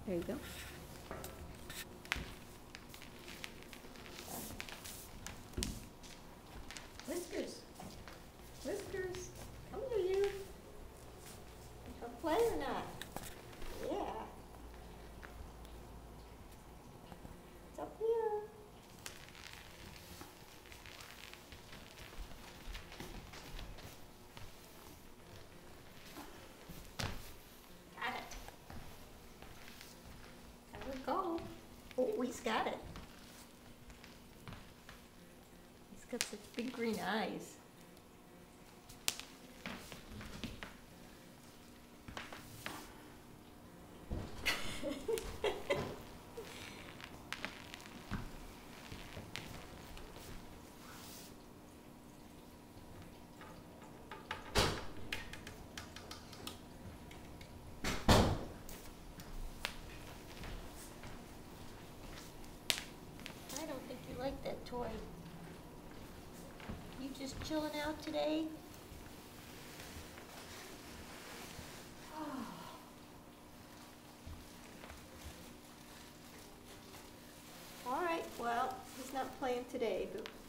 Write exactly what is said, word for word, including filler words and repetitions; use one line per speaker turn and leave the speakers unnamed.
There you go.
Whiskers. Whiskers. Come here, you. Wanna play or not? Yeah. It's up here. Got it. There we go. Oh, he's got it. He's got such big green eyes. I don't think you like that toy. You just chilling out today? All right, well, he's not playing today, but